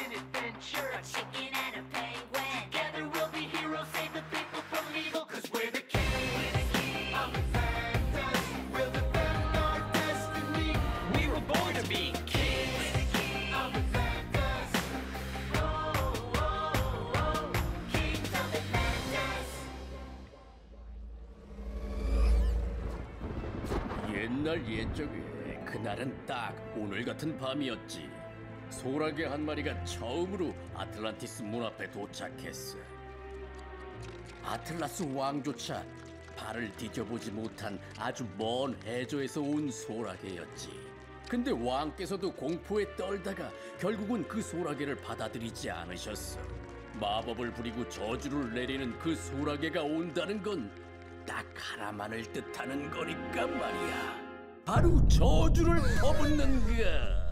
an adventure, a chicken and a penguin. Together we'll be heroes, save the people from evil, 'cause we're the king of Atlantis. We'll defend our destiny. We were born to be kings of Atlantis. Oh, oh, oh, kings of Atlantis. 옛날 옛적에 그날은 딱 오늘 같은 밤이었지. 소라게 한 마리가 처음으로 아틀란티스 문 앞에 도착했어. 아틀라스 왕조차 발을 디뎌보지 못한 아주 먼 해저에서 온 소라게였지. 근데 왕께서도 공포에 떨다가 결국은 그 소라게를 받아들이지 않으셨어. 마법을 부리고 저주를 내리는 그 소라게가 온다는 건 딱 하나만을 뜻하는 거니까 말이야. 바로 저주를 퍼붓는 것.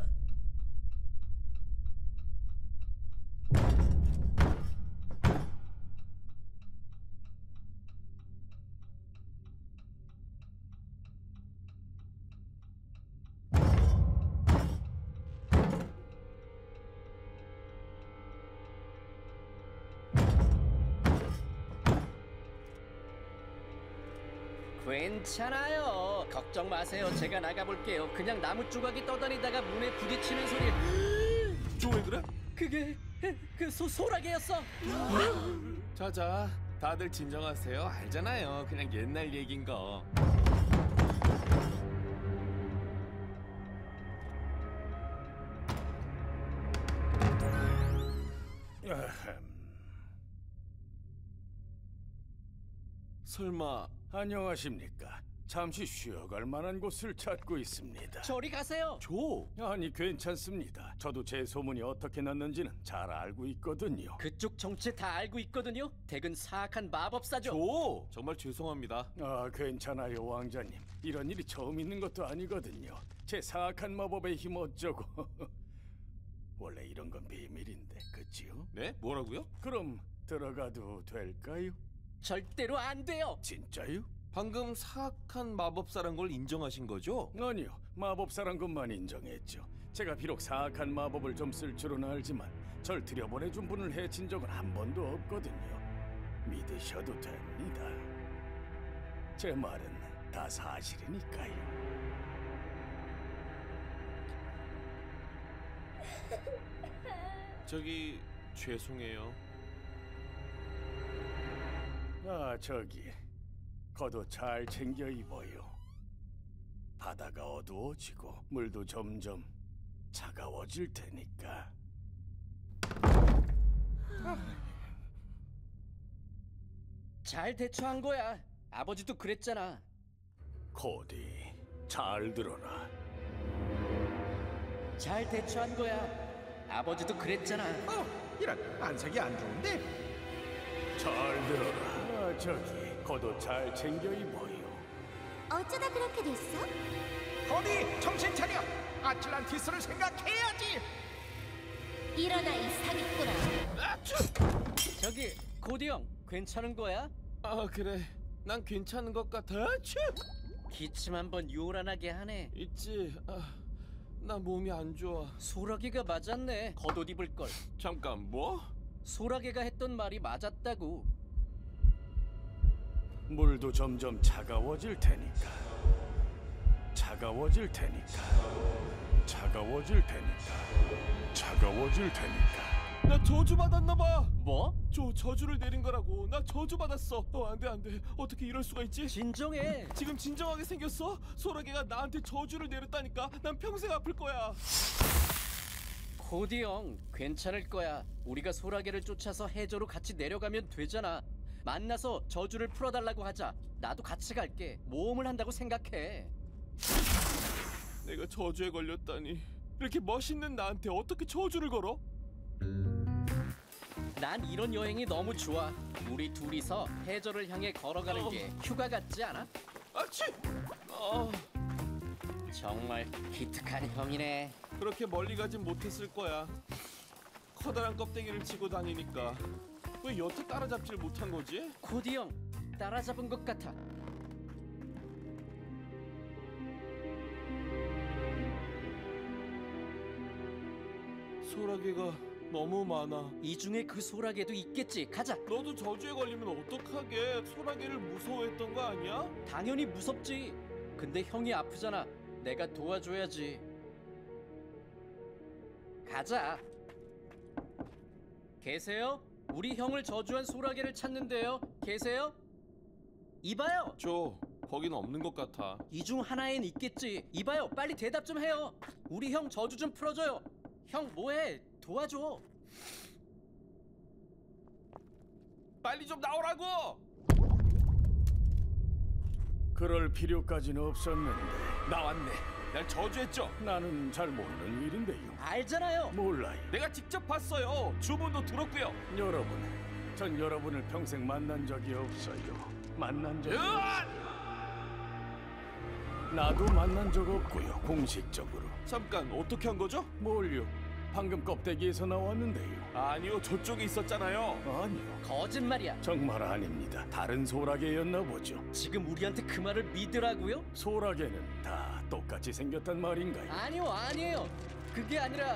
괜찮아요. 걱정 마세요. 제가 나가볼게요. 그냥 나무 조각이 떠다니다가 문에 부딪히는 소리. 저 왜 그래? 그게 그 소라게였어. 자자, 다들 진정하세요. 알잖아요. 그냥 옛날 얘긴 거. 설마 안녕하십니까. 잠시 쉬어갈 만한 곳을 찾고 있습니다. 저리 가세요. 조? 아니 괜찮습니다. 저도 제 소문이 어떻게 났는지는 잘 알고 있거든요. 그쪽 정체 다 알고 있거든요. 댁은 사악한 마법사죠. 조! 정말 죄송합니다. 아 괜찮아요 왕자님. 이런 일이 처음 있는 것도 아니거든요. 제 사악한 마법의 힘 어쩌고. 원래 이런 건 비밀인데 그치요? 네? 뭐라고요? 그럼 들어가도 될까요? 절대로 안 돼요. 진짜요? 방금 사악한 마법사란 걸 인정하신 거죠? 아니요, 마법사란 것만 인정했죠. 제가 비록 사악한 마법을 좀 쓸 줄은 알지만 절 들여보내준 분을 해친 적은 한 번도 없거든요. 믿으셔도 됩니다. 제 말은 다 사실이니까요. 저기 죄송해요. 아 저기 겉옷 잘 챙겨 입어요. 바다가 어두워지고 물도 점점 차가워질 테니까. 잘 대처한 거야. 아버지도 그랬잖아. 코디 잘 들어라. 잘 대처한 거야. 아버지도 그랬잖아. 이런 안색이 안 좋은데. 잘 들어라. 아 저기 겉옷 잘 챙겨 입어요. 어쩌다 그렇게 됐어? 거기 정신 차려. 아틀란티스를 생각해야지. 일어나 이 사기꾼아. 저기 고디 형 괜찮은 거야? 아 그래, 난 괜찮은 것 같아. 기침 한번 요란하게 하네. 있지. 나 몸이 안 좋아. 소라게가 맞았네. 겉옷 입을 걸. 잠깐 뭐? 소라게가 했던 말이 맞았다고. 물도 점점 차가워질 테니까. 차가워질 테니까. 차가워질 테니까. 차가워질 테니까. 나 저주 받았나 봐. 뭐? 저주를 내린 거라고. 나 저주 받았어. 안돼 안돼. 어떻게 이럴 수가 있지? 진정해. 지금 진정하게 생겼어? 소라게가 나한테 저주를 내렸다니까. 난 평생 아플 거야. 고디 형 괜찮을 거야. 우리가 소라게를 쫓아서 해저로 같이 내려가면 되잖아. 만나서 저주를 풀어달라고 하자. 나도 같이 갈게. 모험을 한다고 생각해. 내가 저주에 걸렸다니. 이렇게 멋있는 나한테 어떻게 저주를 걸어? 난 이런 여행이 너무 좋아. 우리 둘이서 해저를 향해 걸어가는 게 휴가 같지 않아? 아치! 정말 기특한 형이네. 그렇게 멀리 가진 못했을 거야. 커다란 껍데기를 치고 다니니까. 왜 여태 따라잡질 못한 거지? 고디 형 따라잡은 것 같아. 소라게가 너무 많아. 이 중에 그 소라게도 있겠지. 가자. 너도 저주에 걸리면 어떡하게? 소라게를 무서워했던 거 아니야? 당연히 무섭지. 근데 형이 아프잖아. 내가 도와줘야지. 가자. 계세요? 우리 형을 저주한 소라게를 찾는데요. 계세요? 이봐요. 거긴 없는 것 같아. 이 중 하나엔 있겠지. 이봐요. 빨리 대답 좀 해요. 우리 형 저주 좀 풀어줘요. 형 뭐해? 도와줘. 빨리 좀 나오라고! 그럴 필요까지는 없었는데 나왔네. 날 저주했죠? 나는 잘 모르는 일인데요. 알잖아요. 몰라요. 내가 직접 봤어요. 주문도 들었고요. 전 여러분을 평생 만난 적이 없어요. 만난 적 나도 만난 적 없고요. 공식적으로. 잠깐, 어떻게 한 거죠? 뭘요? 방금 껍데기에서 나왔는데요. 아니요, 저쪽에 있었잖아요. 아니요. 거짓말이야. 정말 아닙니다. 다른 소라게였나 보죠. 지금 우리한테 그 말을 믿으라고요? 소라게는 다 똑같이 생겼단 말인가요? 아니요, 아니에요. 그게 아니라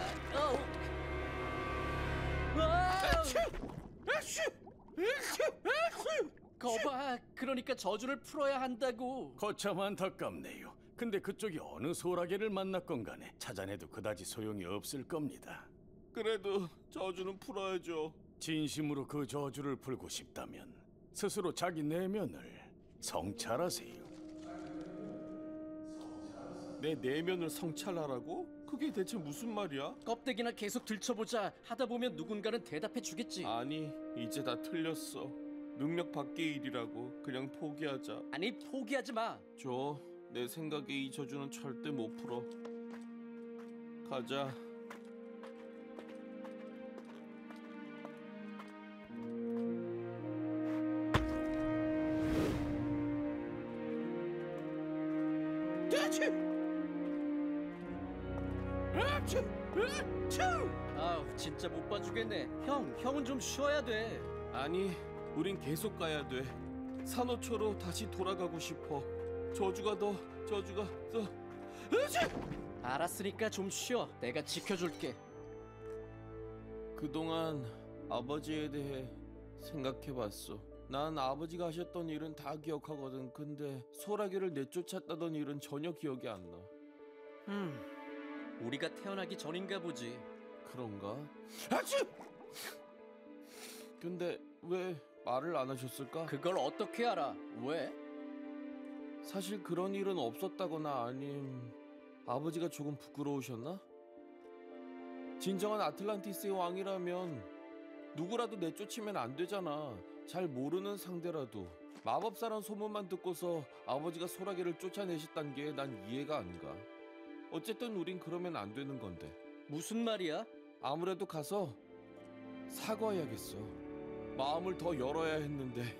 거봐. 그러니까 저주를 풀어야 한다고. 거참 안타깝네요. 근데 그쪽이 어느 소라게를 만났건 간에 찾아내도 그다지 소용이 없을 겁니다. 그래도 저주는 풀어야죠. 진심으로 그 저주를 풀고 싶다면 스스로 자기 내면을 성찰하세요. 내 내면을 성찰하라고? 그게 대체 무슨 말이야? 껍데기나 계속 들춰보자. 하다 보면 누군가는 대답해 주겠지. 아니, 이제 다 틀렸어. 능력 밖의 일이라고. 그냥 포기하자. 아니, 포기하지 마. 내 생각에 이 저주는 절대 못 풀어. 가자. 아우, 진짜 못 봐주겠네. 형은 좀 쉬어야 돼. 아니, 우린 계속 가야 돼. 산호초로 다시 돌아가고 싶어. 저주가 더. 알았으니까 좀 쉬어. 내가 지켜줄게. 그동안 아버지에 대해 생각해봤어. 난 아버지가 하셨던 일은 다 기억하거든. 근데 소라게를 내쫓았다던 일은 전혀 기억이 안 나. 우리가 태어나기 전인가 보지. 그런가? 근데 왜 말을 안 하셨을까? 그걸 어떻게 알아? 왜? 사실 그런 일은 없었다거나 아님 아버지가 조금 부끄러우셨나? 진정한 아틀란티스의 왕이라면 누구라도 내쫓으면 안 되잖아. 잘 모르는 상대라도. 마법사란 소문만 듣고서 아버지가 소라게를 쫓아내셨단 게 난 이해가 안 가. 어쨌든 우린 그러면 안 되는 건데. 무슨 말이야? 아무래도 가서 사과해야겠어. 마음을 더 열어야 했는데.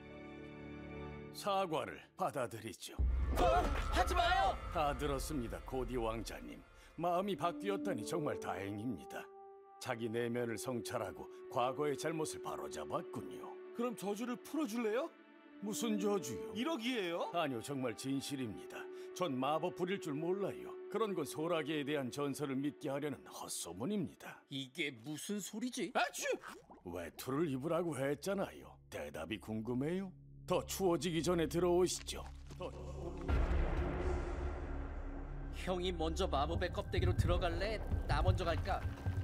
사과를 받아들이죠. 하지 마요! 다 들었습니다, 고디 왕자님. 마음이 바뀌었다니 정말 다행입니다. 자기 내면을 성찰하고 과거의 잘못을 바로잡았군요. 그럼 저주를 풀어줄래요? 무슨 저주요? 1억이에요? 아니요, 정말 진실입니다. 전 마법 부릴 줄 몰라요. 그런 건 소라게에 대한 전설을 믿게 하려는 헛소문입니다. 이게 무슨 소리지? 아쭈! 외투를 입으라고 했잖아요. 대답이 궁금해요? 더 추워지기 전에 들어오시죠. 형이 먼저 마법의 껍데기로 들어갈래? 나 먼저 갈까?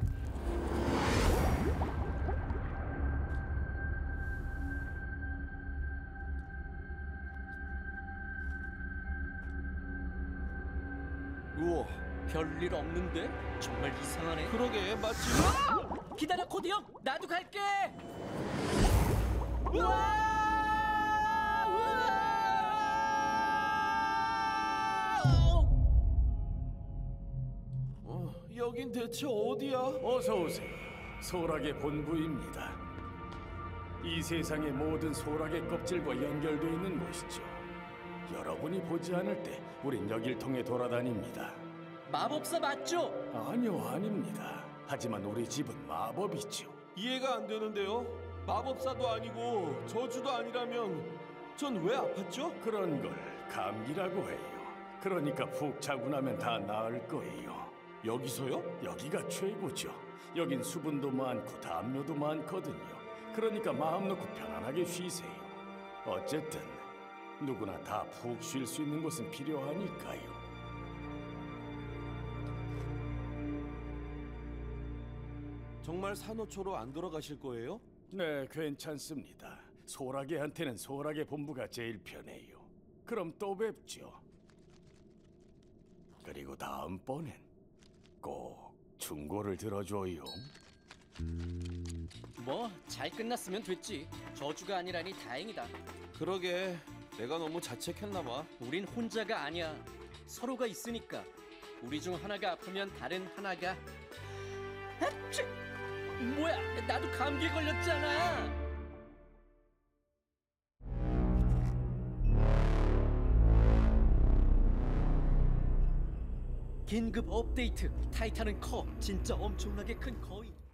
우와, 별일 없는데? 정말 이상하네. 그러게 마치. 기다려, 코디 형! 나도 갈게! 우와! 여긴 대체 어디야? 어서 오세요. 소라게 본부입니다. 이 세상의 모든 소라게 껍질과 연결돼 있는 곳이죠. 여러분이 보지 않을 때 우린 여길 통해 돌아다닙니다. 마법사 맞죠? 아니요, 아닙니다. 하지만 우리 집은 마법이죠. 이해가 안 되는데요. 마법사도 아니고 저주도 아니라면 전 왜 아팠죠? 그런 걸 감기라고 해요. 그러니까 푹 자고 나면 다 나을 거예요. 여기서요? 여기가 최고죠. 여긴 수분도 많고 담요도 많거든요. 그러니까 마음 놓고 편안하게 쉬세요. 어쨌든 누구나 다 푹 쉴 수 있는 곳은 필요하니까요. 정말 산호초로 안 돌아가실 거예요? 네, 괜찮습니다. 소라게한테는 소라게 본부가 제일 편해요. 그럼 또 뵙죠. 그리고 다음번엔 꼭 충고를 들어줘요. 뭐 잘 끝났으면 됐지. 저주가 아니라니 다행이다. 그러게 내가 너무 자책했나 봐. 우린 혼자가 아니야. 서로가 있으니까. 우리 중 하나가 아프면 다른 하나가. 아치! 뭐야? 나도 감기에 걸렸잖아. 긴급 업데이트. 타이탄은 커. 진짜 엄청나게 큰 거인.